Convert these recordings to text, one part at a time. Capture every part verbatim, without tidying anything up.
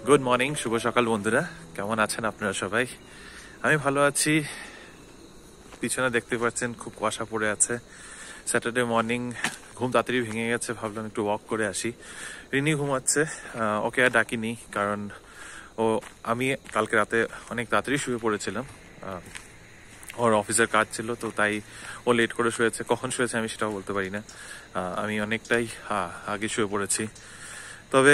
Good morning, শুভ সকাল বন্ধুরা। কেমন আছেন আপনারা সবাই? আমি ভালো আছি। পিছনে দেখতে পাচ্ছেন খুব কুয়াশা পড়ে আছে। স্যাটারডে মর্নিং, ঘুম তাড়াতাড়ি ভেঙে গেছে, ভাবলাম একটু ওয়াক করে আসি। রিনি ঘুমাচ্ছে, ওকে আর ডাকিনি, কারণ ও আমি কালকে রাতে অনেক তাড়াতাড়ি শুয়ে পড়েছিলাম। ওর অফিসের কাজ ছিল, তো তাই ও লেট করে শুয়েছে। কখন শুয়েছে আমি সেটাও বলতে পারি না, আমি অনেকটাই আগে শুয়ে পড়েছি। তবে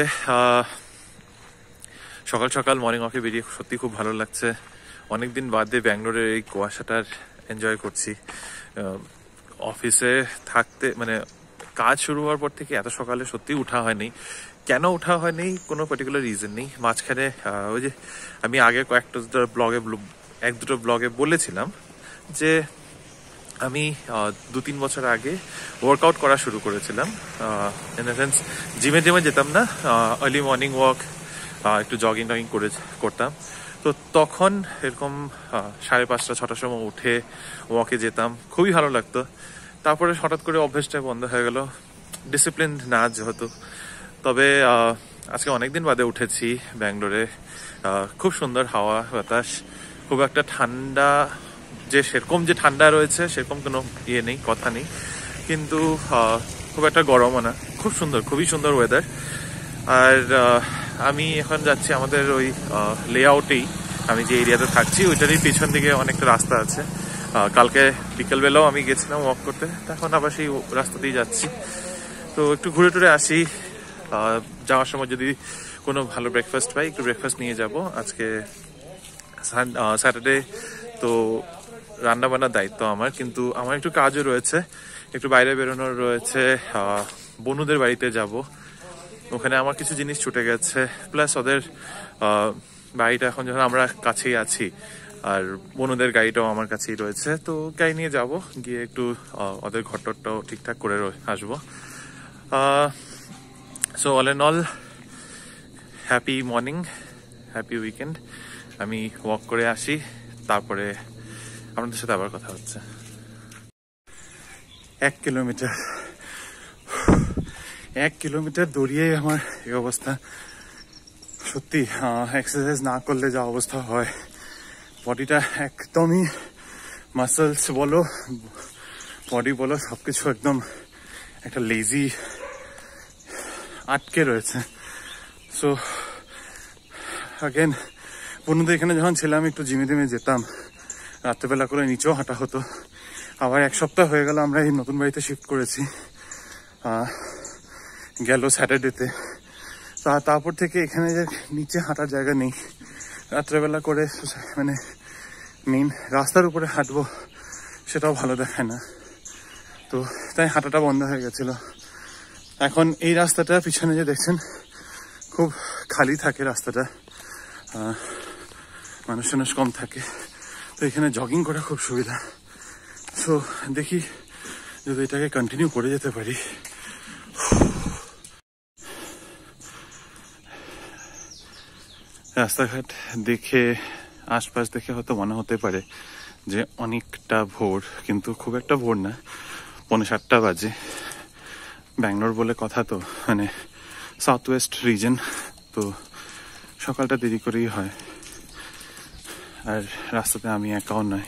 সকাল সকাল মর্নিং ওয়াকে বেরিয়ে সত্যি খুব ভালো লাগছে। অনেকদিন বাদে ব্যাঙ্গালোরের এই কুয়াশাটার এনজয় করছি। অফিসে থাকতে মানে কাজ শুরু হওয়ার পর থেকে এত সকালে সত্যি উঠা হয়নি। কেন উঠা হয়নি কোনো পার্টিকুলার রিজন নেই। মাঝখানে ওই যে আমি আগে কয়েকটা ব্লগে এক দুটো ব্লগে বলেছিলাম যে আমি দু তিন বছর আগে ওয়ার্কআউট করা শুরু করেছিলাম। ইন দ্য সেন্স জিমে জিমে যেতাম না, আর্লি মর্নিং ওয়াক, একটু জগিং টগিং করে করতাম। তো তখন এরকম সাড়ে পাঁচটা ছটার সময় উঠে ওয়াকে যেতাম, খুবই ভালো লাগতো। তারপরে হঠাৎ করে অভ্যেসটা বন্ধ হয়ে গেল, ডিসিপ্লিন না যেহেতু। তবে আজকে অনেকদিন বাদে উঠেছি ব্যাঙ্গালোরে। খুব সুন্দর হাওয়া বাতাস, খুব একটা ঠান্ডা যে সেরকম যে ঠান্ডা রয়েছে সেরকম কোনো ইয়ে নেই, কথা নেই, কিন্তু খুব একটা গরমও না। খুব সুন্দর, খুবই সুন্দর ওয়েদার। আর আমি এখন যাচ্ছি আমাদের ওই লেআউটেই, আমি যে এরিয়াতে থাকছি ওইটারই পিছন দিকে অনেকটা রাস্তা আছে। কালকে বিকেলবেলাও আমি গেছিলাম ওয়াক করতে, এখন আবার সেই রাস্তাতেই যাচ্ছি। তো একটু ঘুরে টুরে আসি। যাওয়ার সময় যদি কোনো ভালো ব্রেকফাস্ট পাই, একটু ব্রেকফাস্ট নিয়ে যাব। আজকে স্যাটারডে, তো রান্না বান্নার দায়িত্ব আমার, কিন্তু আমার একটু কাজও রয়েছে, একটু বাইরে বেরোনোর রয়েছে। বনুদের বাড়িতে যাব, ওখানে আমার কিছু জিনিস ছুটে গেছে, প্লাস ওদের বাড়িটা এখন যখন আমরা কাছেই আছি, আর বনুদের গাড়িটাও আমার কাছেই রয়েছে, তো গাড়ি নিয়ে যাব, গিয়ে একটু ওদের ঘরটরটাও ঠিকঠাক করে আসবো। So all and all, happy morning, happy weekend. আমি ওয়াক করে আসি, তারপরে আপনাদের সাথে আবার কথা হচ্ছে। এক কিলোমিটার এক কিলোমিটার দৌড়িয়ে আমার এই অবস্থা। সত্যি এক্সারসাইজ না করলে যা অবস্থা হয়, বডিটা একদমই, মাসলস বলো বডি বলো সবকিছু একদম একটা লেজি আটকে রয়েছে। সো আগেন বন্ধুদের এখানে যখন ছিলাম একটু জিমে জিমে যেতাম, রাত্রেবেলা করে নিচেও হাঁটা হতো। আবার এক সপ্তাহ হয়ে গেল আমরা এই নতুন বাড়িতে শিফট করেছি, গেল স্যাটারডেতে। তারপর থেকে এখানে যে নিচে হাঁটার জায়গা নেই, রাত্রেবেলা করে মানে মেন রাস্তার উপরে হাঁটবো সেটাও ভালো দেখায় না, তো তাই হাঁটাটা বন্ধ হয়ে গেছিল। এখন এই রাস্তাটা পিছনে যে দেখছেন খুব খালি থাকে রাস্তাটা, মানুষ মানুষ কম থাকে, তো এখানে জগিং করা খুব সুবিধা। সো দেখি যদি এটাকে কন্টিনিউ করে যেতে পারি। রাস্তাঘাট দেখে, আশপাশ দেখে হয়তো মনে হতে পারে যে অনেকটা ভোর, কিন্তু খুব একটা ভোর না, পৌনে সাতটা বাজে। ব্যাঙ্গালোর বলে কথা, তো মানে সাউথ ওয়েস্ট রিজন, তো সকালটা দেরি করেই হয়। আর রাস্তাতে আমি একাও নয়।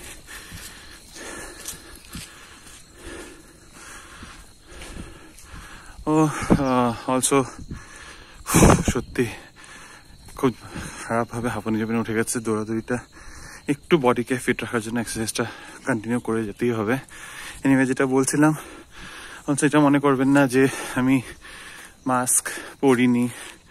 ও অলসো সত্যি খুব খারাপভাবে হাঁপানি জাপানি উঠে গেছে। দৌড়াদৌড়িটা একটু বডিকে ফিট রাখার জন্য এক্সারসাইজটা কন্টিনিউ করে যেতেই হবে। এনিওয়ে, যেটা বলছিলাম, অলসো এটা মনে করবেন না যে আমি মাস্ক পরিনি।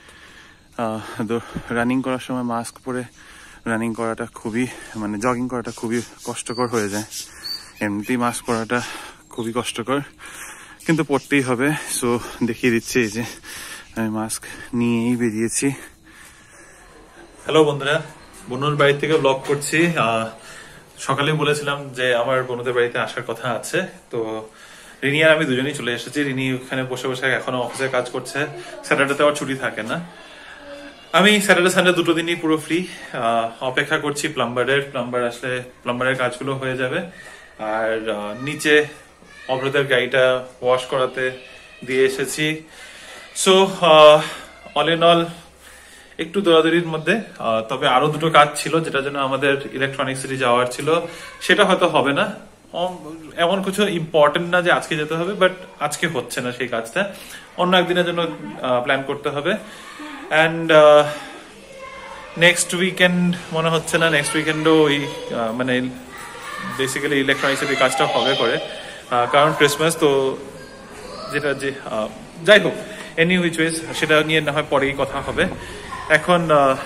রানিং করার সময় মাস্ক পরে রানিং করাটা খুবই, মানে জগিং করাটা খুবই কষ্টকর হয়ে যায়। এমনিতেই মাস্ক পরাটা খুবই কষ্টকর, কিন্তু পরতেই হবে। সো দেখিয়ে দিচ্ছি, এই যে আমি মাস্ক নিয়েই বেরিয়েছি। হ্যালো বন্ধুরা, বনুর বাড়ি থেকে ব্লগ করছি। সকালে বলেছিলাম যে আমার বনুদের বাড়িতে আসার কথা আছে, তো রিনি আর আমি দুজনেই চলে এসেছি। রিনি ওখানে বসে বসে এখনো অফিসে কাজ করছে, স্যাটারডেতে আবার ছুটি থাকে না। আমি স্যাটারডে সানডে দুটো দিনই পুরো ফ্রি। অপেক্ষা করছি প্লাম্বারের, প্লাম্বার আসলে প্লাম্বারের কাজগুলো হয়ে যাবে। আর নিচে অভ্রদের গাড়িটা ওয়াশ করাতে দিয়ে এসেছি। সো অল ইন অল একটু দৌড়াদৌড়ির মধ্যে। তবে আরো দুটো কাজ ছিল যেটা জন্য আমাদের ইলেকট্রনিক সিটি যাওয়ার ছিল, সেটা হয়তো হবে না। এমন কিছু ইম্পর্টেন্ট না যে আজকে যেতে হবে, বাট আজকে হচ্ছে না সেই কাজটা, অন্য একদিনের জন্য প্ল্যান করতে হবে। অ্যান্ড নেক্সট উইকেন্ড মনে হচ্ছে না, নেক্সট উইকেন্ডও ওই মানে বেসিক্যালি ইলেকট্রনিক সিটির কাজটা হবে করে, কারণ ক্রিসমাস তো, যেটা যে যাই হোক, এনি হুইচ ওয়েজ সেটা নিয়ে না হয় পরেই কথা হবে। এখন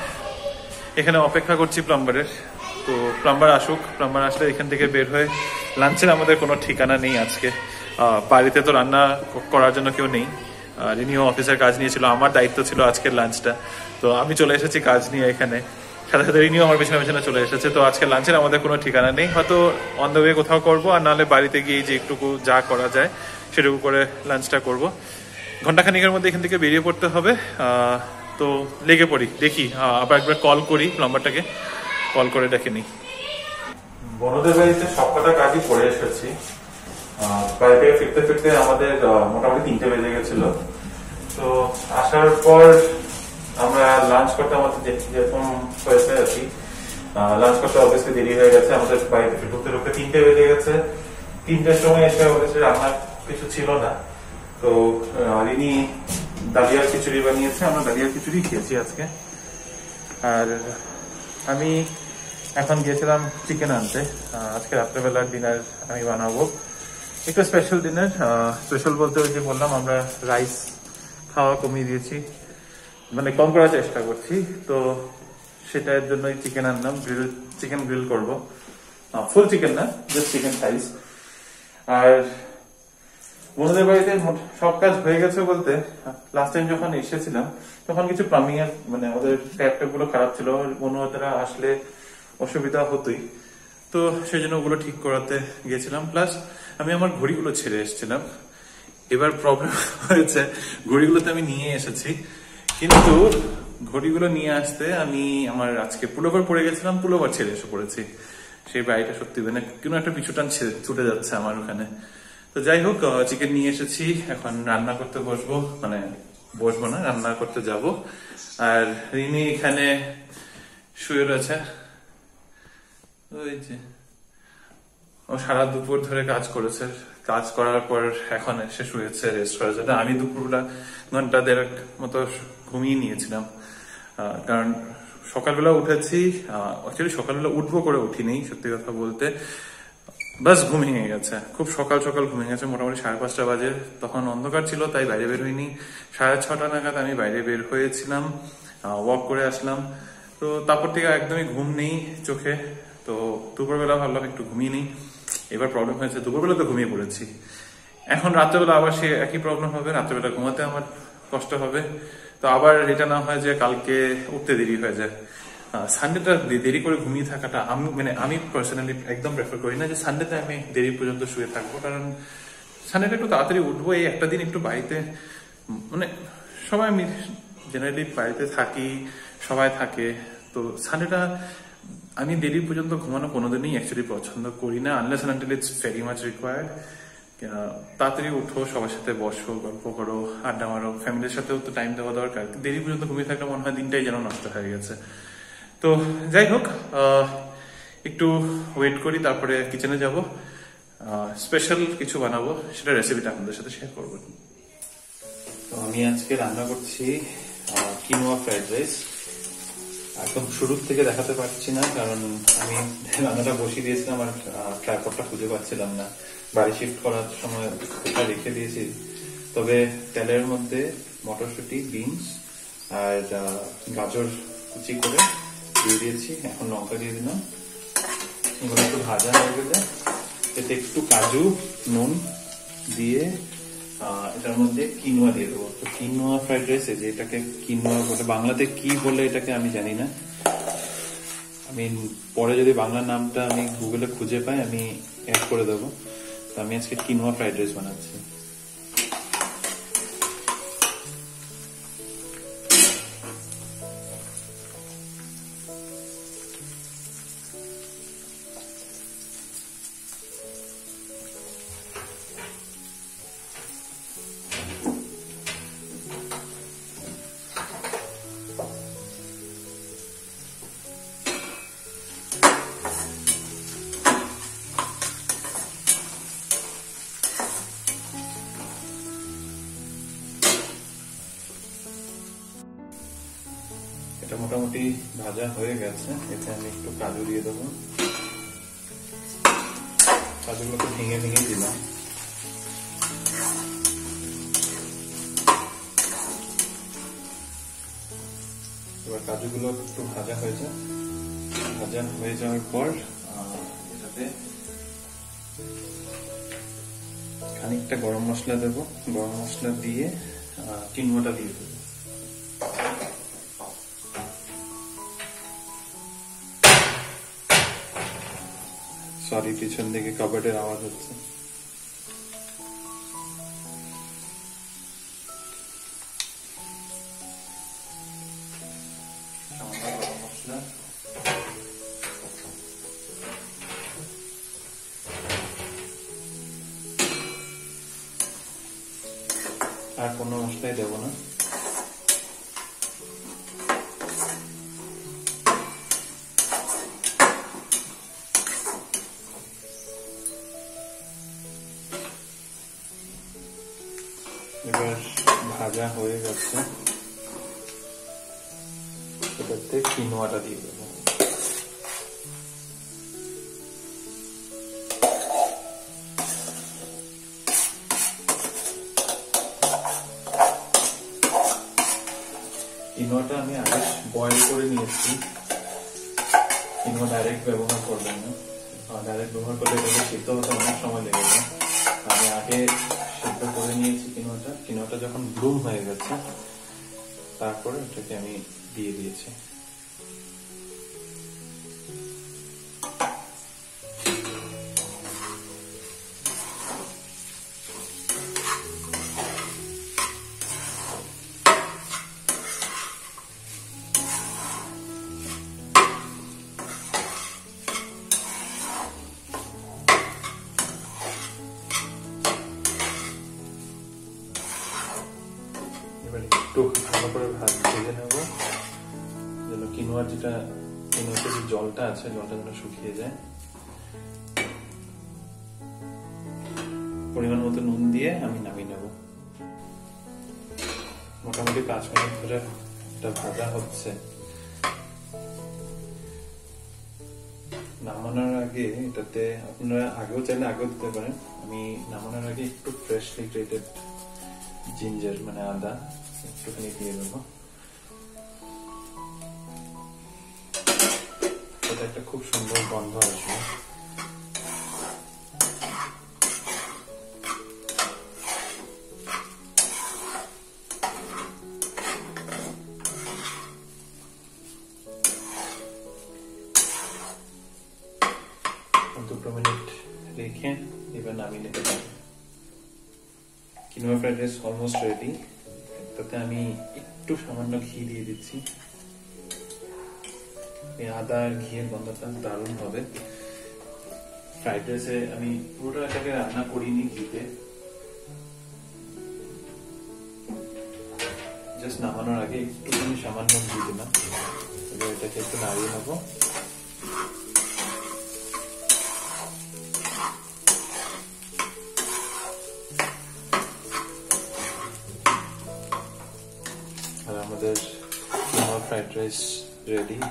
এখানে অপেক্ষা করছি প্লাম্বারের, তো প্লাম্বার আসুক, প্লাম্বার আসলে এখান থেকে বের হয়ে লাঞ্চের আমাদের কোনো ঠিকানা নেই আজকে। বাড়িতে তো রান্না করার জন্য কেউ নেই, রিনিউ অফিসের কাজ নিয়েছিল, আমার দায়িত্ব ছিল আজকের লাঞ্চটা, তো আমি চলে এসেছি কাজ নিয়ে এখানে, সাথে সাথে রিনিউ আমার পেছনে পেছনে চলে এসেছে। তো আজকে লাঞ্চের আমাদের কোনো ঠিকানা নেই, হয়তো অন দ্য ওয়ে কোথাও করবো, আর নাহলে বাড়িতে গিয়ে যে একটুকু যা করা যায় সেটুকু করে লাঞ্চটা করবো। ঘন্টাখানিকের মধ্যে এখান থেকে বেরিয়ে পড়তে হবে, তো লেগে পড়ি, দেখি আবার একবার কল করি প্লাম্বারটাকে, কল করে ডেকে নিই। বনদের বাড়িতে সবকটা কাজই করে এসেছি, বাড়ি থেকে ফিরতে ফিরতে আমাদের মোটামুটি তিনটে বেজে গেছিল। তো আসার পর আমরা লাঞ্চ করতে আমাদের যেরকম হয়েছে আর কি, লাঞ্চ করতে অবভিয়াসলি দেরি হয়ে গেছে, আমাদের বাড়িতে ঢুকতে ঢুকতে তিনটে বেজে গেছে। তিনটের সময় এসে অবশ্যই রান্নার কিছু ছিল না, তো রিনি ডালিয়ার খিচুড়ি বানিয়েছে, আমরা ডালিয়ার খিচুড়ি খেয়েছি আজকে। আর আমি এখন গিয়েছিলাম চিকেন আনতে, আজকে রাত্রেবেলার ডিনার আমি বানাবো, একটু স্পেশাল ডিনার। স্পেশাল বলতে ওই যে বললাম আমরা রাইস খাওয়া কমিয়ে দিয়েছি, মানে কম করার চেষ্টা করছি, তো সেটার জন্যই চিকেন আনলাম, গ্রিল চিকেন গ্রিল করবো, ফুল চিকেন না, জাস্ট চিকেন সাইজ। আর বন্ধুদের বাড়িতে সব কাজ হয়ে গেছে বলতে, লাস্ট টাইম যখন এসেছিলাম তখন কিছু প্লাম্বিং এর মানে ওদের ট্যাপ ট্যাপ গুলো খারাপ ছিল, বন্ধুরা আসলে অসুবিধা হতোই, তো সেই জন্য ওগুলো ঠিক করাতে গিয়েছিলাম। প্লাস আমি আমার ঘড়িগুলো ছেড়ে এসেছিলাম, এবার প্রবলেম হয়েছে, ঘড়িগুলোতে আমি নিয়ে এসেছি, কিন্তু ঘড়িগুলো নিয়ে আসতে আমি আমার আজকে পুলোভার পরে গেছিলাম, পুলোভার ছেড়ে এসে পড়েছি। সেই বাড়িটা সত্যি মানে কোনো একটা পিছুটান ছুটে যাচ্ছে আমার ওখানে। তো যাই হোক, চিকেন নিয়ে এসেছি, এখন রান্না করতে বসবো, মানে বসবো না, রান্না করতে যাব। আর রিনি এখানে শুয়ে রয়েছে, ওই যে ও সারা দুপুর ধরে কাজ করেছে, কাজ করার পর এখন এসে শুয়েছে রেস্ট করার জন্য। আমি দুপুরবেলা ঘন্টা দেড়েক মতো ঘুমিয়ে নিয়েছিলাম, কারণ সকালবেলা উঠেছি, অ্যাকচুয়ালি সকালবেলা উঠবো করে উঠিনি সত্যি কথা বলতে, বাস ঘুমিয়ে গেছে, খুব সকাল সকাল ঘুমিয়ে গেছে, মোটামুটি সাড়ে পাঁচটা বাজে, তখন অন্ধকার ছিল তাই বাইরে বের হইনি। সাড়ে ছটা নাগাদ আমি বাইরে বের হয়েছিলাম, ওয়াক করে আসলাম, তো তারপর থেকে একদমই ঘুম নেই চোখে। তো দুপুরবেলা ভাবলাম একটু ঘুমিয়ে নিই, এবার প্রবলেম হয়েছে, দুপুরবেলা তো ঘুমিয়ে পড়েছি, এখন রাত্রেবেলা আবার সে একই প্রবলেম হবে, রাত্রেবেলা ঘুমাতে আমার কষ্ট হবে। তো আবার এটা না হয় যে কালকে উঠতে দেরি হয়ে যায়। সানডেটা দেরি করে ঘুমিয়ে থাকাটা আমি মানে আমি পার্সোনালি একদম প্রেফার করি না যে সানডেতে আমি দেরি পর্যন্ত শুয়ে থাকবো, কারণ সানডেটা একটু তাড়াতাড়ি উঠবো, এই একটা দিন একটু বাড়িতে মানে সবাই আমি জেনারেলি বাড়িতে থাকি, সবাই থাকে, তো সানডেটা আমি দেরি পর্যন্ত ঘুমানো কোনোদিনই অ্যাকচুয়ালি পছন্দ করি না, unless and until it's very much required. তাড়াতাড়ি উঠো, সবার সাথে বসো, গল্প করো, আড্ডা মারো, ফ্যামিলির সাথেও তো টাইম দেওয়া দরকার, দেরি পর্যন্ত ঘুমিয়ে থাকলে মনে হয় দিনটাই যেন নষ্ট হয়ে গেছে। তো যাই হোক, একটু ওয়েট করি, তারপরে কিচেনে যাব, স্পেশাল কিছু বানাবো, সেটা রেসিপিটা আপনাদের সাথে শেয়ার করবো। তো আমি আজকে রান্না করছি কিনোয়া ফ্রাইড রাইস। একদম শুরুর থেকে দেখাতে পারছি না, কারণ আমি রান্নাটা বসিয়ে দিয়েছিলাম আর ট্রাইপডটা খুঁজে পাচ্ছিলাম না, বাড়ি শিফট করার সময় ওটা রেখে দিয়েছি। তবে তেলের মধ্যে মটরশুঁটি, বিনস আর গাজর কুচি করে দিয়ে দিয়েছি, এখন লঙ্কা দিয়ে দিলাম, এগুলো একটু ভাজা হয়ে গেলে এতে একটু কাজু, নুন দিয়ে এটার মধ্যে কিনোয়া দিয়ে দেবো। তো কিনোয়া ফ্রাইড রাইস, যে এটাকে কিনোয়া বলে, বাংলাতে কি বলে এটাকে আমি জানি না, আমি পরে যদি বাংলা নামটা আমি গুগলে খুঁজে পাই আমি অ্যাড করে দেবো। তো আমি আজকে কিনোয়া ফ্রাইড রাইস বানাচ্ছি। মোটামুটি ভাজা হয়ে গেছে। এতে আমি একটু কাজু দিয়ে দেবো। কাজুগুলোকে ভেঙে ভেঙে দিলাম। এবার কাজুগুলো একটু ভাজা হয়ে যায়। ভাজা হয়ে যাওয়ার পর এটাতে খানিকটা গরম মশলা দেবো। গরম মশলা দিয়ে কিনোয়াটা দিয়ে দেবো। সরি, পিছন দিকে কাবার্ডের আওয়াজ হচ্ছে। গরম মশলা, আর কোনো মশলাই দেবো না। এবার ভাজা হয়ে গেছে, এটাতে কিনোয়াটা দিয়ে দেবো। কিনোয়াটা আমি আগে বয়েল করে নিয়েছি। কিনোয়া ডাইরেক্ট ব্যবহার করবেন না, ডাইরেক্ট ব্যবহার করলে এটাকে সিদ্ধ হতে অনেক সময় লেগে যায়। আমি আগে সিদ্ধ করে নিয়েছি কিনোয়াটা। কিনোয়াটা যখন ব্লুম হয়ে গেছে তারপরে এটাকে আমি দিয়ে দিয়েছি। এবার একটু ভালো করে ভাত ভেজে নেব, যেন কিনোয়ার যেটা কিনোয়াতে যে জলটা আছে জলটা যেন শুকিয়ে যায়। পরিমাণ মতো নুন দিয়ে আমি নামিয়ে নেব। মোটামুটি পাঁচ মিনিট ধরে এটা ভাজা হচ্ছে। নামানোর আগে এটাতে আপনারা আগেও চাইলে আগেও দিতে পারেন। আমি নামানোর আগে একটু ফ্রেশলি গ্রেটেড জিঞ্জার মানে আদা একটুখানি দিয়ে দেবো। এটা একটা খুব সুন্দর গন্ধ আসবে। দুটো মিনিট রেখে এবার নামিয়ে নিতে পারি। Quinoa fried rice almost ready. তাতে আমি একটু সামান্য ঘি দিয়ে দিচ্ছি। আদা আর ঘিয়ের গন্ধটা দারুণ হবে। ফ্রাইড রাইসে আমি পুরোটা এটাকে রান্না করিনি ঘিতে, জাস্ট নামানোর আগে একটুখানি সামান্য ঘি দিলাম। এবার এটাকে একটু নাড়িয়ে নেবো। আর আমাদের কিনোয়া ফ্রাইড রাইস রেডি।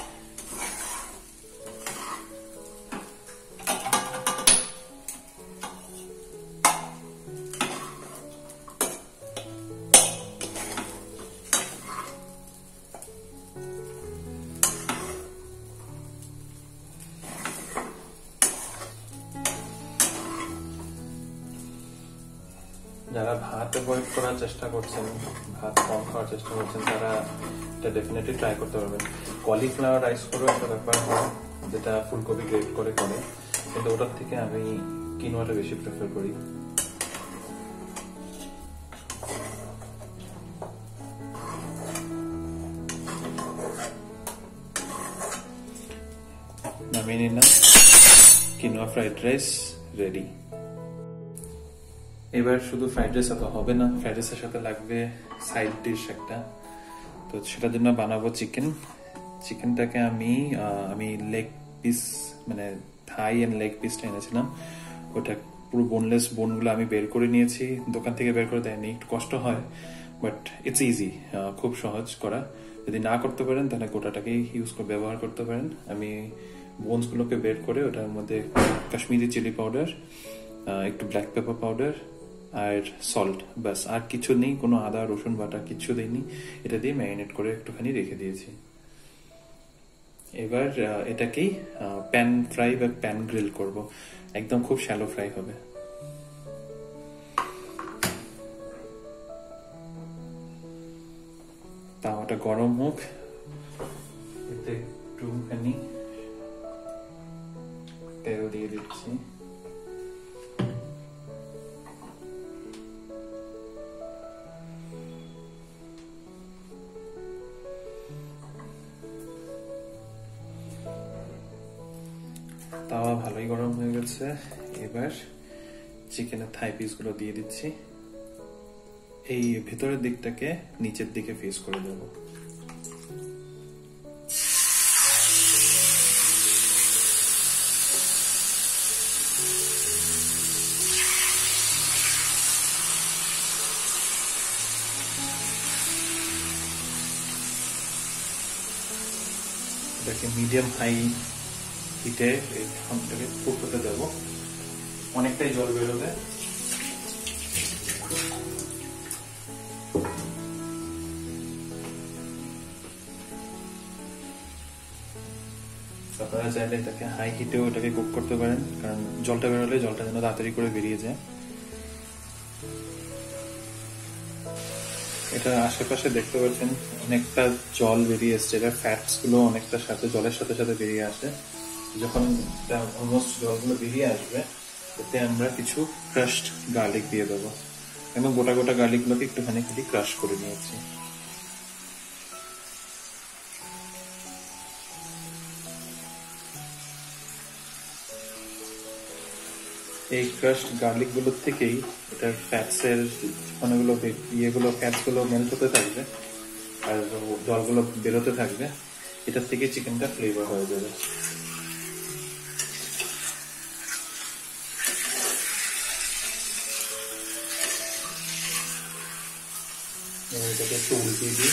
যারা ভাত অ্যাভয়েড করার চেষ্টা করছেন, ভাত কম খাওয়ার চেষ্টা করছেন, তারা এটা ডেফিনেটলি ট্রাই করতে পারবেন। কলিফ্লাওয়ার রাইস করেও একটা ব্যাপার হয় যেটা ফুলকপি গ্রেট করে করে, কিন্তু ওটার থেকে আমি কিনোয়াটা বেশি প্রেফার করি। নামিয়ে নিলাম, কিনোয়া ফ্রাইড রাইস রেডি। এবার শুধু ফ্রাইড রাইস তো হবে না, ফ্রাইড রাইসের সাথে লাগবে সাইড ডিশ একটা। তো সেটার জন্য বানাবো চিকেন। চিকেনটাকে আমি আমি লেগ পিস মানে থাই এন্ড লেগ পিসটা এনেছিলাম। ওটা পুরো বোনলেস বোনগুলো আমি বের করে নিয়েছি, দোকান থেকে বের করে দেয়নি, একটু কষ্ট হয় বাট ইটস ইজি, খুব সহজ করা। যদি না করতে পারেন তাহলে গোটাটাকেই ইউজ করে ব্যবহার করতে পারেন। আমি বোনসগুলোকে বের করে ওটার মধ্যে কাশ্মীরি চিলি পাউডার, একটু ব্ল্যাক পেপার পাউডার আর সল্ট, ব্যাস, আর কিছু নেই, কোনো আদা রসুন বাটা কিছু দিইনি। এটা দিয়ে ম্যারিনেট করে একটুখানি রেখে দিয়েছি। এবার এটাকেই প্যান ফ্রাই বা প্যান গ্রিল করব, একদম খুব শ্যালো ফ্রাই হবে। তাওয়াটা গরম হোক, এতে একটুখানি তেল দিয়ে দিচ্ছি। তাওয়া ভালোই গরম হয়ে গেছে। এবার চিকেনের থাই পিস গুলো দিয়ে দিচ্ছি। এই ভেতরের দিকটাকে নিচের দিকে ফেস করে দেব। এটাকে মিডিয়াম হাই হিটে এটাকে কুক হতে দেব। অনেকটাই জল বেরোবে। আপনারা চাইলে এটাকে হাই হিটেও এটাকে কুক করতে পারেন, কারণ জলটা বেরোলে জলটা যেন তাড়াতাড়ি করে বেরিয়ে যায়। এটা আশেপাশে দেখতে পাচ্ছেন অনেকটা জল বেরিয়ে এসছে। এটা ফ্যাটস গুলো অনেকটা সাথে জলের সাথে সাথে বেরিয়ে আসে। যখন অলমোস্ট জলগুলো বেরিয়ে আসবে, এতে আমরা কিছু ক্রাশড গার্লিক দিয়ে দেবো। এবং গোটা গোটা গার্লিক গুলোকে একটুখানি খালি ক্রাশ করে নিয়েছি। এই ক্রাশড গার্লিক গুলোর থেকেই এটার ফ্যাটস এর অনেকগুলো ইয়েগুলো ফ্যাটস গুলো মেল্ট হতে থাকবে আর জলগুলো বেরোতে থাকবে। এটার থেকে চিকেনটা ফ্লেভার হয়ে যাবে। এটাকে একটু উল্টিয়ে দিই।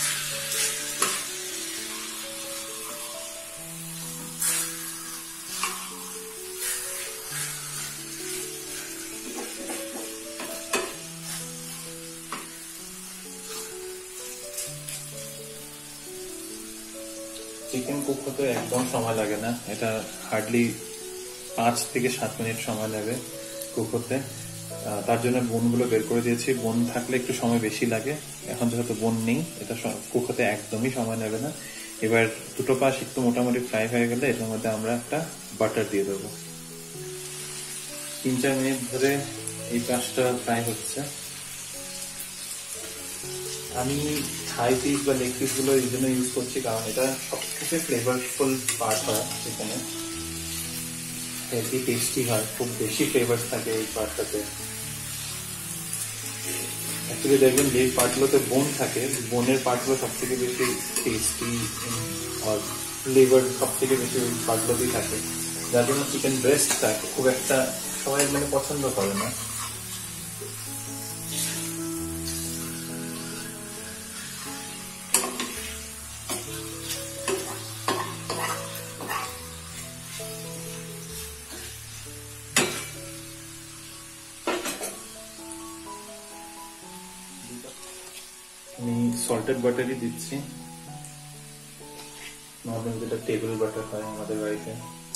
চিকেন কুক হতে একদম সময় লাগে না, এটা হার্ডলি পাঁচ থেকে সাত মিনিট সময় লাগে কুক হতে। তার জন্য বোনগুলো বের করে দিয়েছি। বোন থাকলে একটু সময় বেশি লাগে, এখন যেহেতু বোন নেই এটা কুক হতে একদমই সময় নেবে না। এবার দুটো পাশ একটু মোটামুটি ফ্রাই হয়ে গেলে এটার মধ্যে আমরা একটা বাটার দিয়ে দেবো। তিন চার মিনিট ধরে এই পাশটা ফ্রাই হচ্ছে। আমি থাই পিস বা লেগ পিস গুলো এই জন্য ইউজ করছি কারণ এটা সবথেকে ফ্লেভারফুল পার্ট হয় চিকেনে, হেলদি টেস্টি হয়, খুব বেশি ফ্লেভার থাকে এই পার্টটাতে। অ্যাকচুয়ালি দেখবেন যে পার্টগুলোতে বোন থাকে, বোনের পার্টগুলো সব থেকে বেশি টেস্টি আর ফ্লেভার সব থেকে বেশি ওই পার্টগুলোতেই থাকে, যার জন্য চিকেন ব্রেস্ট থাকে খুব একটা সবাই মানে পছন্দ করে না। আমি সল্টেড বাটারই দিচ্ছি, নর্মাল যেটা টেবিল বাটার হয় আমাদের বাড়িতে।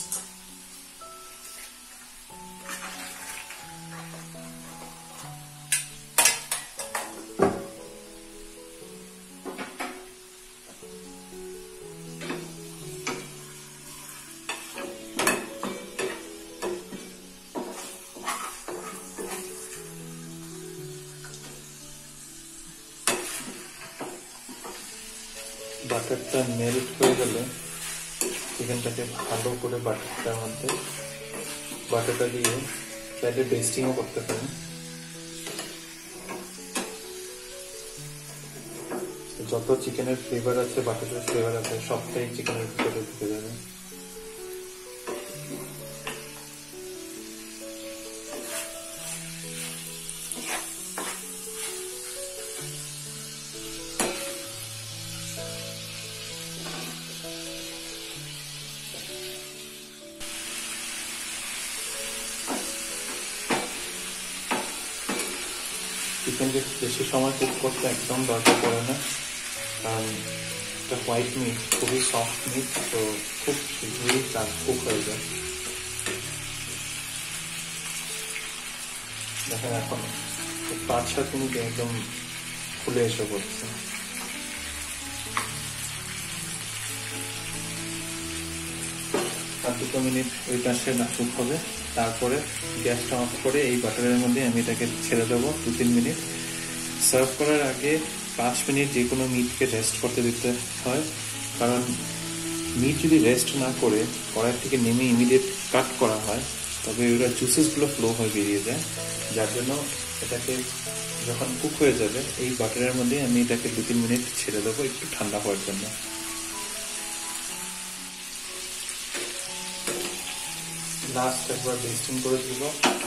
বাটারটা মেল্ট হয়ে গেলে চিকেনটাকে ভালো করে বাটারটার মধ্যে বাটারটা দিয়ে চাইলে বেস্টিংও করতে পারেন। যত চিকেনের ফ্লেভার আছে, বাটারের ফ্লেভার আছে, সবটাই চিকেনের ভিতরে ঢুকে যাবে। চিকেনকে বেশি সময় কুক করতে একদম দরকার পড়ে না, কারণ এটা হোয়াইট মিট, খুবই সফট মিট, তো খুব শীঘ্রই কুক হয়ে যায়। দেখেন এখন পাঁচ সাত মিনিট একদম খুলে এসে পড়ছে। আর দুটো মিনিট ওই পাশে না কুক হবে, তারপরে গ্যাসটা অফ করে এই বাটারের মধ্যে আমি এটাকে ছেড়ে দেবো দু তিন মিনিট। সার্ভ করার আগে পাঁচ মিনিট যে কোনো মিটকে রেস্ট করতে দিতে হয়, কারণ মিট যদি রেস্ট না করে কড়াই থেকে নেমে ইমিডিয়েট কাট করা হয় তবে ওরা জুসেসগুলো ফ্লো হয়ে বেরিয়ে যায়, যার জন্য এটাকে যখন কুক হয়ে যাবে এই বাটারের মধ্যে আমি এটাকে দু তিন মিনিট ছেড়ে দেবো একটু ঠান্ডা হওয়ার জন্য। লাস্ট একবার বেস্টিং করে দিব।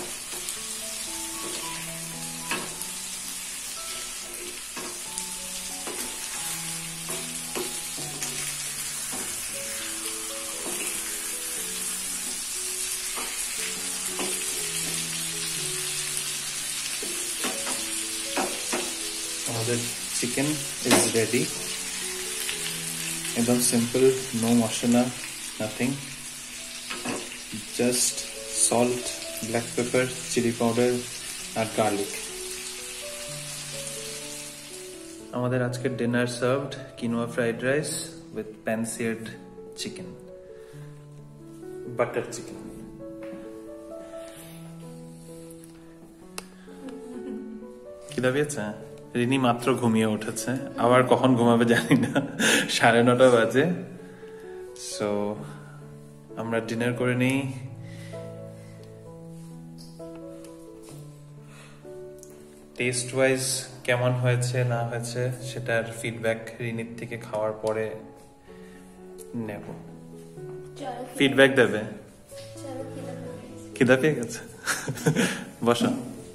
আমাদের চিকেন ইজ রেডি, একদম simple, no masala, nothing, just salt, black pepper, chilli powder আর গার্লিক। আমাদের আজকের dinner served quinoa fried rice with pan-seared chicken, butter chicken. খিদা পেয়েছে? রিনি মাত্র ঘুমিয়ে উঠেছে, আবার কখন ঘুমাবে জানি না, সাড়ে নটা বাজে। সো আমরা ডিনার করে নিই। টেস্ট ওয়াইজ কেমন হয়েছে না হয়েছে সেটার ফিডব্যাক রিনির থেকে খাওয়ার পরে নেব। ফিডব্যাক দেবে? খিদা পেয়ে গেছে? বসো,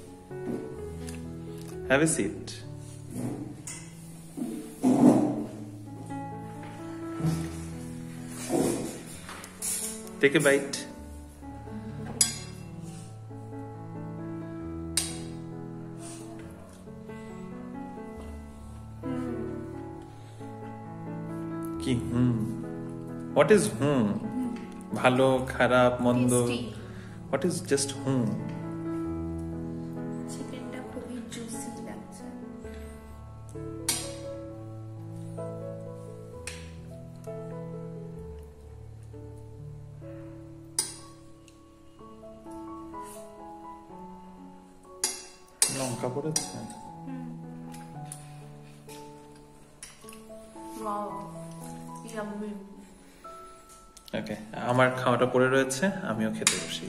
have a seat. Take a bite. কি হুম? What is হুম? ভালো, খারাপ, মন্দ? What is just হুম? চিকেনটা খুবই জুসি লাগছে। লঙ্কা পড়েছে? ওকে, আমার খাওয়াটা পড়ে রয়েছে, আমিও খেতে বসি।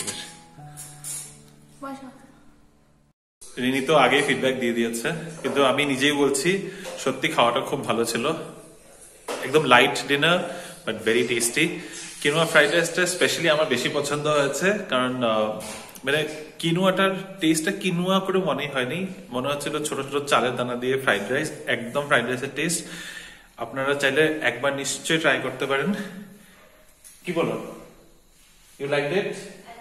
রিনি তো আগেই ফিডব্যাক দিয়ে দিয়েছে, কিন্তু আমি নিজেই বলছি সত্যি খাওয়াটা খুব ভালো ছিল। একদম light dinner but very tasty. Quinoa fried রাইসটা স্পেশালি আমার বেশি পছন্দ হয়েছে, কারণ মানে কিনোয়াটার টেস্টটা কিনোয়া করে মনে হয়নি, মনে হচ্ছিল ছোট ছোট চালের দানা দিয়ে ফ্রাইড রাইস, একদম ফ্রাইড রাইসের টেস্ট। আপনারা চাইলে একবার নিশ্চয়ই ট্রাই করতে পারেন। কি বলো? You liked it?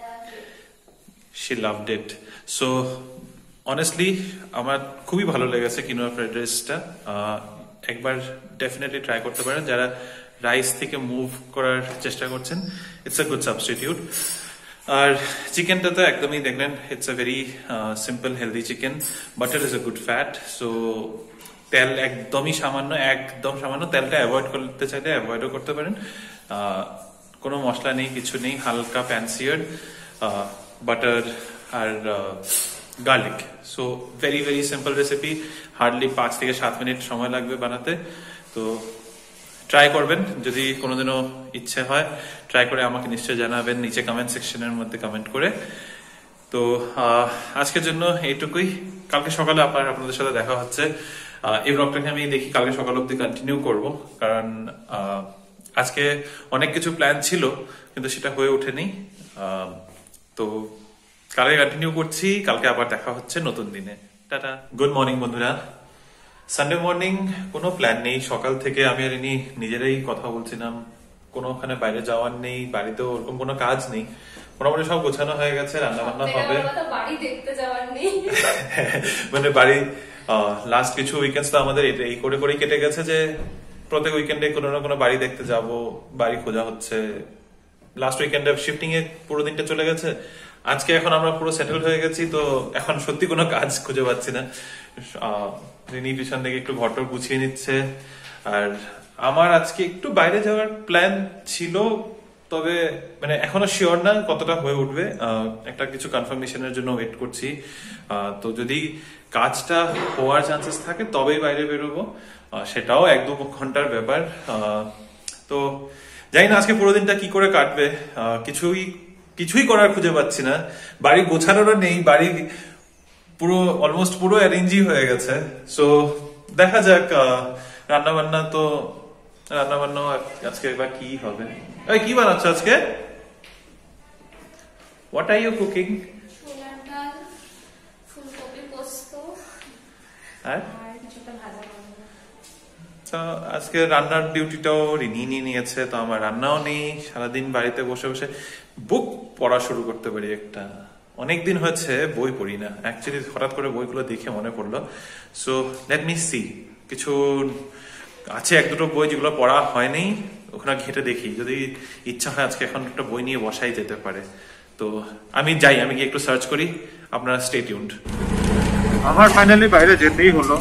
She loved it. So honestly আমার খুবই ভালো লেগেছে কিনোয়া ফ্রাইড রাইসটা। একবার ডেফিনেটলি ট্রাই করতে পারেন যারা রাইস থেকে মুভ করার চেষ্টা করছেন। It's a good substitute. আর চিকেনটা তো একদমই দেখলেন, it's a very simple healthy chicken. Butter is a good fat. So তেল একদমই সামান্য, একদম সামান্য। তেলটা অ্যাভয়েড করতে চাইলে অ্যাভয়েডও করতে পারেন। কোনো মশলা নেই, কিছু নেই, হালকা প্যান-সিয়ার্ড বাটার আর garlic. So very very simple recipe, hardly পাঁচ থেকে সাত মিনিট সময় লাগবে বানাতে। তো ট্রাই করবেন, যদি কোনোদিনও ইচ্ছে হয় ট্রাই করে আমাকে নিশ্চয়ই জানাবেন নিচে কমেন্ট সেকশনের মধ্যে কমেন্ট করে। তো আজকের জন্য এইটুকুই। কালকে সকালে আপনার আপনাদের সাথে দেখা হচ্ছে। এই ব্লগটাকে আমি দেখি কালকে সকাল অব্দি কন্টিনিউ করব, কারণ আজকে অনেক কিছু প্ল্যান ছিল কিন্তু সেটা হয়ে ওঠেনি। তো কালকে কন্টিনিউ করছি, কালকে আবার দেখা হচ্ছে নতুন দিনে। টাটা, গুড মর্নিং বন্ধুরা। সানডে মর্নিং, কোনো প্ল্যান নেই। সকাল থেকে আমি আর ইনি নিজেরাই কথা বলছিলাম, কোনো ওখানে বাইরে যাওয়ার নেই, বাড়িতেও ওরকম কোনো কাজ নেই। মোটামুটি সব গোছানো হয়ে গেছে, রান্না বান্না হবে। বাড়ি দেখতে যাওয়ার নেই মানে বাড়ি লাস্ট কিছু উইকেন্ডস তো আমাদের এই করে করেই কেটে গেছে যে প্রত্যেক উইকেন্ডে কোনো না কোনো বাড়ি দেখতে যাব, বাড়ি খোঁজা হচ্ছে। লাস্ট উইকেন্ডে শিফটিং এ পুরো দিনটা চলে গেছে। আজকে এখন আমরা পুরো সেটেল হয়ে গেছি, তো এখন সত্যি কোনো কাজ খুঁজে পাচ্ছি না। রিনি পিছন থেকে একটু ঘরটর গুছিয়ে নিচ্ছে, আর আমার আজকে একটু বাইরে যাওয়ার প্ল্যান ছিল, তবে মানে এখনো শিওর না কতটা হয়ে উঠবে। একটা কিছু কনফার্মেশনের জন্য ওয়েট করছি। তো যদি কাজটা হওয়ার চান্সেস থাকে তবেই বাইরে বেরোবো, সেটাও এক দু ঘন্টার ব্যাপার। তো জানি না আজকে পুরো দিনটা কি করে কাটবে, কিছুই কিছুই করার খুঁজে পাচ্ছি না। বাড়ি গোছানোরও নেই, বাড়ি পুরো অলমোস্ট পুরো অ্যারেঞ্জই হয়ে গেছে। সো দেখা যাক, রান্না বান্না তো রান্না বান্না আজকে বা কি হবে। এই কি বানাচ্ছ আজকে? What are you cooking? ছোলার ডাল, ফুলকপি পোস্ত আর কিছুটা ভাজা বানাবো। তো আজকে রান্নার ডিউটিটাও রিনি নিয়ে নিয়েছে, তো আমার রান্নাও নেই। সারাদিন বাড়িতে বসে বসে বুক পড়া শুরু করতে পারি একটা। অনেকদিন হয়েছে বই পড়ি না, অ্যাকচুয়ালি হঠাৎ করে বইগুলো দেখে মনে পড়লো। সো লেট মি সি, কিছু আছে এক দুটো বই যেগুলো পড়া হয়নি, ওখানে ঘেটে দেখি, যদি ইচ্ছা হয় আজকে এখন একটা বই নিয়ে বসাই যেতে পারে। তো আমি যাই, আমি গিয়ে একটু সার্চ করি, আপনারা স্টে টিউনড। আমার ফাইনালি বাইরে যেতেই হলো।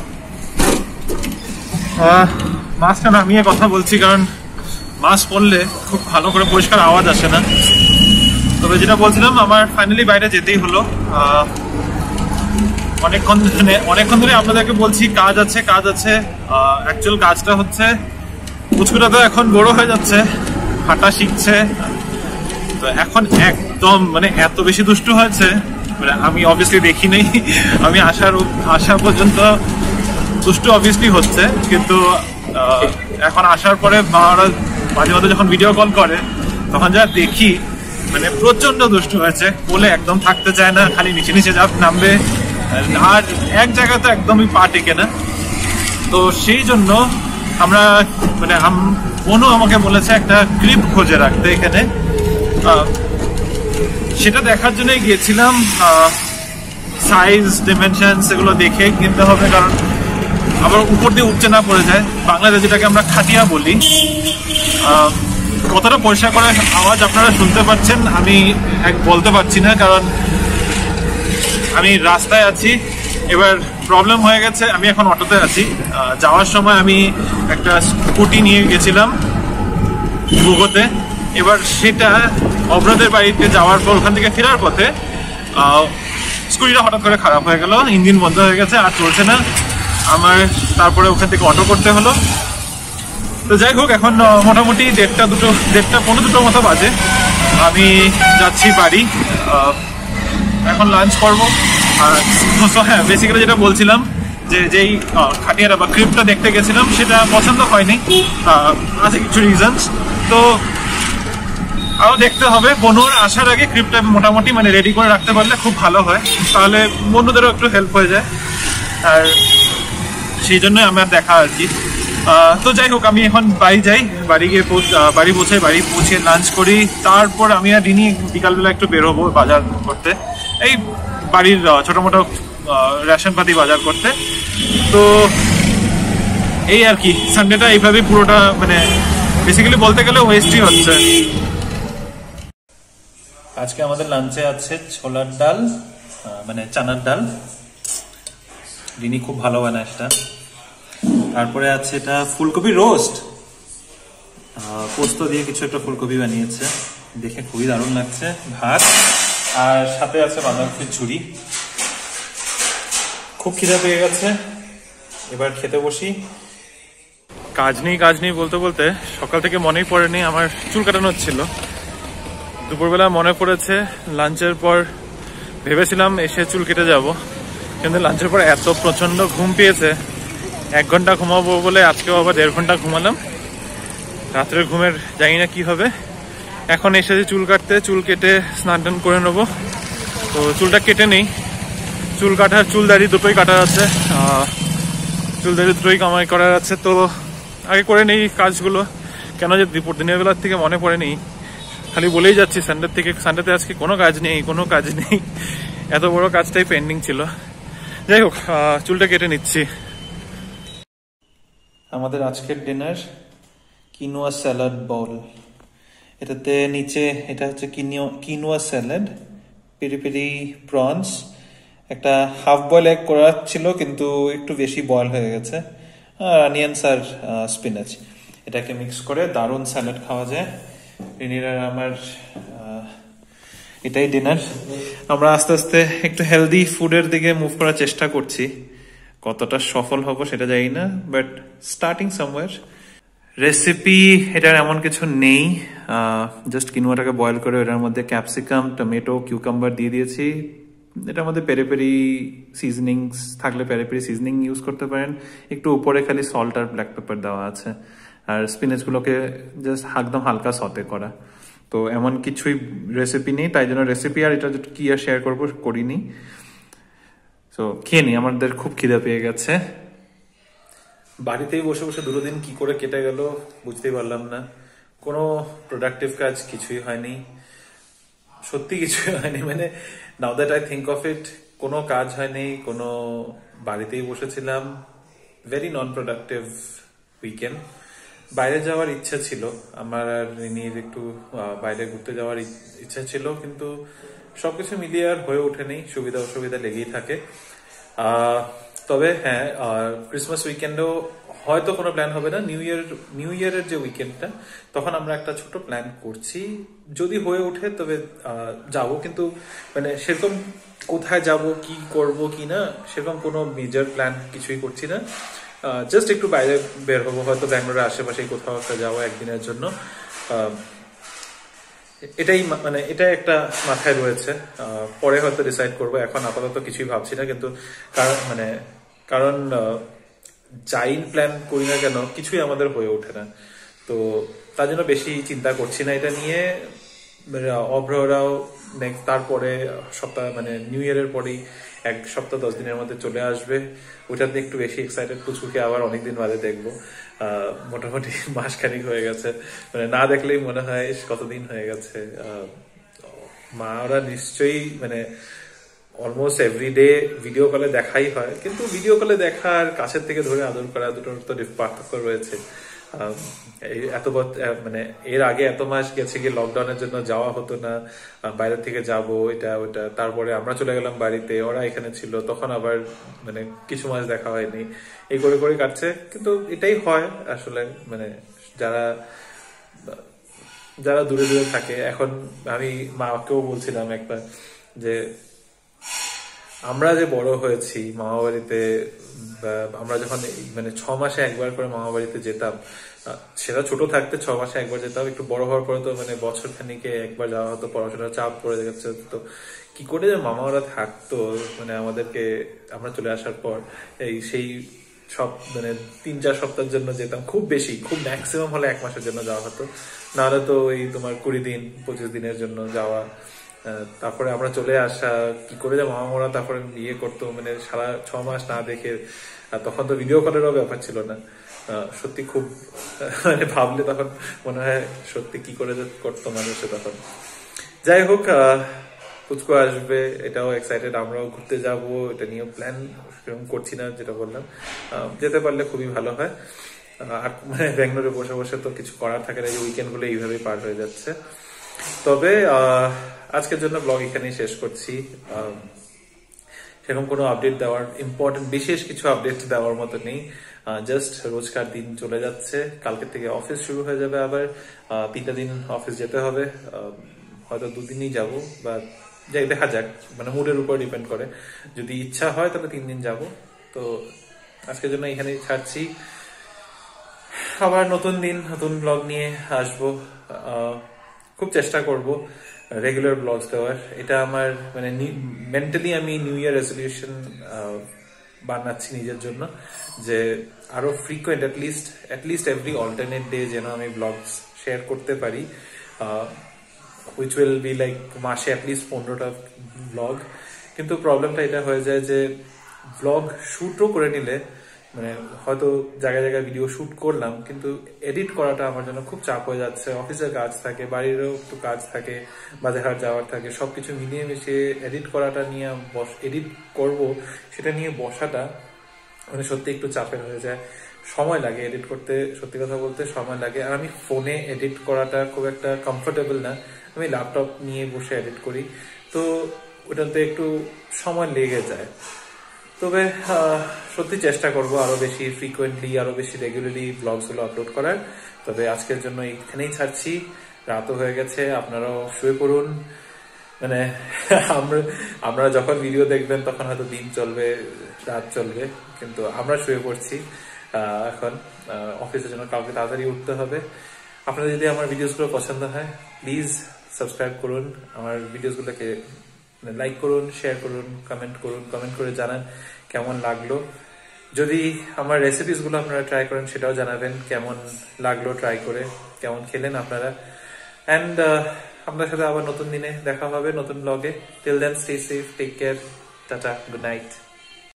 মাস্কটা নামিয়ে কথা বলছি, কারণ মাস্ক পরলে খুব ভালো করে পরিষ্কার আওয়াজ আসে না। তবে যেটা বলছিলাম, আমার ফাইনালি বাইরে যেতেই হলো। অনেকক্ষণ অনেকক্ষণ ধরে আপনাদেরকে বলছি কাজ আছে কাজ আছে। অ্যাকচুয়াল কাজটা হচ্ছে পুচকুটা তো এখন বড় হয়ে যাচ্ছে, হাঁটা শিখছে। তো এখন একদম মানে এত বেশি দুষ্টু হয়েছে, মানে আমি অবভিয়াসলি দেখি নেই, আমি আসার আসা পর্যন্ত দুষ্টু অবভিয়াসলি হচ্ছে, কিন্তু এখন আসার পরে মারা মাঝে মাঝে যখন ভিডিও কল করে তখন যা দেখি, মানে প্রচন্ড দুষ্টু হয়েছে। বলে একদম থাকতে চায় না, খালি নিচে নিচে যা নামবে, আর এক জায়গাতে একদমই পা টেকে না। তো সেই জন্য আমরা মানে বোনও আমাকে বলেছে একটা ক্লিপ খুঁজে রাখতে এখানে, সেটা দেখার জন্যই গিয়েছিলাম। সাইজ ডিমেনশন এগুলো দেখে কিনতে হবে, কারণ আবার উপর দিয়ে উঠছে না পড়ে যায়। বাংলাতে যেটাকে আমরা খাটিয়া বলি। কতটা পয়সা করে আওয়াজ আপনারা শুনতে পাচ্ছেন আমি এক বলতে পারছি না, কারণ আমি রাস্তায় আছি। এবার প্রবলেম হয়ে গেছে, আমি এখন অটোতে আছি। যাওয়ার সময় আমি একটা স্কুটি নিয়ে গেছিলাম ভুগোতে, এবার সেটা অবরোধের বাড়িতে যাওয়ার পর ওখান থেকে ফেরার পথে স্কুটিটা হঠাৎ করে খারাপ হয়ে গেল, ইঞ্জিন বন্ধ হয়ে গেছে, আর চলছে না আমার। তারপরে ওখান থেকে অটো করতে হলো। তো যাই হোক, এখন মোটামুটি দেড়টা দুটো দেড়টা পনেরো দুটোর মতো বাজে। আমি যাচ্ছি বাড়ি, এখন লাঞ্চ করবো। আর হ্যাঁ, বেসিক্যালি যেটা বলছিলাম যে যেই খাটিয়াটা বা ক্রিপটা দেখতে গেছিলাম সেটা পছন্দ হয়নি, আছে কিছু রিজনস। তো আরও দেখতে হবে। বনুর আসার আগে ক্রিপটা মোটামুটি মানে রেডি করে রাখতে পারলে খুব ভালো হয়, তাহলে বন্ধুদেরও একটু হেল্প হয়ে যায়। আর সেই জন্যই আমার দেখা আর কি। তো যাই হোক, আমি এখন বাড়ি যাই, বাড়ি গিয়ে বাড়ি পৌঁছাই, বাড়ি পৌঁছে লাঞ্চ করি। তারপর আমি আর দিনই বিকালবেলা একটু বেরোবো বাজার করতে, এই বাড়ির ছোটো মোটো রেশন পাতি বাজার করতে। তো এই আর কি, সানডেটা এইভাবেই পুরোটা মানে বেসিক্যালি বলতে গেলে ওয়েস্টই হচ্ছে। আজকে আমাদের লাঞ্চে আছে ছোলার ডাল, মানে চানার ডাল, দিনি খুব ভালো বানায় সেটা। তারপরে আছে এটা ফুলকপি রোস্ট, পোস্ত দিয়ে কিছু একটা ফুলকপি বানিয়েছে, দেখে খুবই দারুণ লাগছে। ভাত, আর সাথে আছে বাঁধাকপির ঝুড়ি। খুব খিদা পেয়ে গেছে, এবার খেতে বসি। কাজ নেই কাজ নেই বলতে বলতে সকাল থেকে মনেই পড়েনি আমার চুল কাটানো হচ্ছিল। দুপুরবেলা মনে পড়েছে, লাঞ্চের পর ভেবেছিলাম এসে চুল কেটে যাব, কিন্তু লাঞ্চের পর এত প্রচন্ড ঘুম পেয়েছে, এক ঘন্টা ঘুমাবো বলে আজকেও আবার দেড় ঘন্টা ঘুমালাম। রাত্রের ঘুমের জানি না কি হবে। এখন এসেছি চুল কাটতে, চুল কেটে স্নান টান করে নেবো। তো চুলটা কেটে নেই, চুল কাটার চুল দাড়ি দুটোই কাটার আছে, চুল দাড়ি দুটোই কামাই করার আছে। তো আগে করে নেই কাজগুলো, কেন যে দুপুর দিনের বেলার থেকে মনে পড়ে নেই খালি বলেই যাচ্ছি সানডে থেকে, সানডেতে আজকে কোনো কাজ নেই, কোনো কাজ নেই, এত বড় কাজটাই পেন্ডিং ছিল। যাই হোক, চুলটা কেটে নিচ্ছি। আমাদের আজকের ডিনার কিনোয়া স্যালাড বল। এটাতে নিচে এটা হচ্ছে quinoa salad, peri peri prawns, একটা হাফ বয়েল এগ করা ছিল কিন্তু একটু বেশি বয়েল হয়ে গেছে, আর অনিয়ন্স আর স্পিনাচ। এটাকে মিক্স করে দারুণ স্যালাড খাওয়া যায়। রিনির আর আমার এটাই ডিনার। আমরা আস্তে আস্তে একটু হেলদি ফুডের দিকে মুভ করার চেষ্টা করছি, কতটা সফল হব সেটা জানি না, বাট স্টার্টিং সামওয়্যার। রেসিপি এটার এমন কিছু নেই, জাস্ট কিনোয়াটাকে বয়েল করে এটার মধ্যে ক্যাপসিকাম, টমেটো, কিউকাম্বার দিয়ে দিয়েছি। এটার মধ্যে পেরি পেরি সিজনিংস থাকলে পেরি পেরি সিজনিং ইউজ করতে পারেন। একটু উপরে খালি সল্ট আর ব্ল্যাক পেপার দেওয়া আছে, আর স্পিনাচ গুলোকে জাস্ট একদম হালকা সতে করা। তো এমন কিছুই রেসিপি নেই, তাই জন্য রেসিপি আর এটা কি আর শেয়ার করবো করিনি। তো খেয়ে নি, আমাদের খুব খিদে পেয়ে গেছে। বাড়িতেই বসে বসে দুটো দিন কি করে কেটে গেল বুঝতেই পারলাম না। কোনো প্রোডাক্টিভ কাজ কিছুই হয়নি, সত্যি কিছুই হয়নি। মানে now that I think of it, কোনো কাজ হয়নি, কোনো, বাড়িতেই বসেছিলাম। Very non productive weekend. বাইরে যাওয়ার ইচ্ছা ছিল আমার আর রিনির, একটু বাইরে ঘুরতে যাওয়ার ইচ্ছা ছিল, কিন্তু সবকিছু মিলিয়ে আর হয়ে ওঠেনি, সুবিধা অসুবিধা লেগেই থাকে। আহ তবে হ্যাঁ, ক্রিসমাস উইকেন্ডেও হয়তো কোনো প্ল্যান হবে না। নিউ ইয়ার নিউ ইয়ারের যে উইকেন্ডটা, তখন আমরা একটা ছোট প্ল্যান করছি, যদি হয়ে ওঠে তবে যাব। কিন্তু মানে সেরকম কোথায় যাব, কি করব কি না, সেরকম কোনো মেজর প্ল্যান কিছুই করছি না। জাস্ট একটু বাইরে বের হবো, হয়তো ব্যাঙ্গালোরের আশেপাশে কোথাও একটা যাবো একদিনের জন্য। এটাই মানে এটাই একটা মাথায় রয়েছে, পরে হয়তো ডিসাইড করবো, এখন আপাতত কিছুই ভাবছি না। কিন্তু মানে কারণ যাই প্ল্যান করি না কেন, কিছুই আমাদের হয়ে ওঠে না, তো তার জন্য বেশি চিন্তা করছি না এটা নিয়ে। অভ্ররাও নেক্সট তারপরে সপ্তাহ মানে নিউ ইয়ারের পরেই এক সপ্তাহ দশ দিনের মধ্যে চলে আসবে, ওইটাতে একটু বেশি এক্সাইটেড। পুচকুকে আবার অনেকদিন বাদে দেখবো, আহ মোটামুটি মাসখানিক হয়ে গেছে, মানে না দেখলেই মনে হয় কতদিন হয়ে গেছে। আহ মা ওরা নিশ্চয়ই মানে অলমোস্ট এভরিডে ভিডিও কলে দেখাই হয়, কিন্তু ভিডিও কলে দেখা আর কাছের থেকে ধরে আদর করা দুটোর তো পার্থক্য রয়েছে। এত মানে এর আগে এত মাস গেছে গিয়ে লকডাউনের জন্য যাওয়া হতো না, বাইরে থেকে যাব এটা ওটা, তারপরে আমরা চলে গেলাম বাড়িতে, ওরা এখানে ছিল, তখন আবার মানে কিছু মাস দেখা হয়নি, এই করে করে কাটছে। কিন্তু এটাই হয় আসলে, মানে যারা যারা দূরে দূরে থাকে। এখন আমি মাকেও বলছিলাম একবার যে আমরা যে বড় হয়েছি মামা বাড়িতে, আমরা যখন মানে ছ মাসে একবার করে মামা বাড়িতে যেতাম, সেটা ছোট থাকতে ছ মাসে একবার যেতাম, একটু বড় হওয়ার পরে তো মানে বছর খানিকে একবার যাওয়া হতো, পড়াশোনার চাপ পড়ে যাচ্ছে। তো কি করে যে মামারা থাকতো মানে আমাদেরকে, আমরা চলে আসার পর এই সেই সব মানে তিন চার সপ্তাহের জন্য যেতাম, খুব বেশি, খুব ম্যাক্সিমাম হলে এক মাসের জন্য যাওয়া হতো, নাহলে তো এই তোমার কুড়ি দিন পঁচিশ দিনের জন্য যাওয়া। তারপরে আমরা চলে আসা, কি করে যে মামারা তারপরে বিয়ে করতো, মানে সারা ছ মাস না দেখে। আর তখন তো ভিডিও কলেরও ব্যাপার ছিল না, সত্যি খুব মানে ভাবলে তখন মনে হয় সত্যি কি করে যে করতো মানুষে তখন। যাই হোক, পুচকু আসবে, এটাও এক্সাইটেড, আমরাও ঘুরতে যাব, এটা নিয়েও প্ল্যান করছি না, যেটা বললাম। যেতে পারলে খুবই ভালো হয়। আর মানে ব্যাঙ্গালোরে বসে বসে তো কিছু করার থাকে না, এই উইকেন্ড গুলো এইভাবেই পার হয়ে যাচ্ছে। তবে আজকের জন্য ব্লগ এখানেই শেষ করছি। সেরকম কোনো আপডেট দেওয়ার, ইম্পর্টেন্ট বিশেষ কিছু আপডেট দেওয়ার মতো নেই। জাস্ট রোজকার দিন চলে যাচ্ছে, কালকে থেকে অফিস শুরু হয়ে যাবে, আবার তিনটা দিন অফিস যেতে হবে, হয়তো দুদিনই যাব, বা যাই দেখা যাক, মানে মুডের উপর ডিপেন্ড করে। যদি ইচ্ছা হয় তাহলে তিন দিন যাব। তো আজকের জন্য এখানেই ছাড়ছি, আবার নতুন দিন নতুন ব্লগ নিয়ে আসবো। খুব চেষ্টা করব রেগুলার ব্লগস দেওয়ার। এটা আমার মানে মেন্টালি আমি নিউ ইয়ার রেজলিউশন বানাচ্ছি নিজের জন্য, যে আরো frequent at least at least every alternate day যেন আমি ব্লগস শেয়ার করতে পারি, হুইচ উইল বি লাইক মাসে অ্যাটলিস্ট পনেরোটা ব্লগ। কিন্তু প্রবলেমটা এটা হয়ে যায় যে ব্লগ শুটও করে নিলে মানে হয়তো জায়গায় জায়গায় ভিডিও শুট করলাম, কিন্তু এডিট করাটা আমার জন্য খুব চাপ হয়ে যাচ্ছে। অফিসের কাজ থাকে, বাড়িরও একটু কাজ থাকে, বাজার হাট যাওয়ার থাকে, সবকিছু মিলিয়ে মিশিয়ে এডিট করাটা নিয়ে বস এডিট করব সেটা নিয়ে বসাটা মানে সত্যি একটু চাপের হয়ে যায়। সময় লাগে এডিট করতে, সত্যি কথা বলতে সময় লাগে। আর আমি ফোনে এডিট করাটা খুব একটা কমফোর্টেবল না, আমি ল্যাপটপ নিয়ে বসে এডিট করি, তো ওটাতে একটু সময় লেগে যায়। তবে সত্যি চেষ্টা করব আরো বেশি ফ্রিকোয়েন্টলি, আরো বেশি রেগুলারলি ব্লগস গুলো আপলোড করার। তবে আজকের জন্য এখানেই ছাড়ছি, রাতও হয়ে গেছে, আপনারাও শুয়ে পড়ুন। মানে আমরা আমরা যখন ভিডিও দেখবেন তখন হয়তো দিন চলবে, রাত চলবে, কিন্তু আমরা শুয়ে পড়ছি এখন। অফিসের জন্য কালকে তাড়াতাড়ি উঠতে হবে। আপনাদের যদি আমার ভিডিওস গুলো পছন্দ হয় প্লিজ সাবস্ক্রাইব করুন, আমার ভিডিওস গুলোকে লাইক করুন, শেয়ার করুন, কমেন্ট করুন, কমেন্ট করে জানান কেমন লাগলো। যদি আমার রেসিপিস গুলো আপনারা ট্রাই করেন সেটাও জানাবেন কেমন লাগলো ট্রাই করে, কেমন খেলেন আপনারা। অ্যান্ড আপনার সাথে আবার নতুন দিনে দেখা হবে নতুন ব্লগে। Till then stay safe, take care, tata, good night.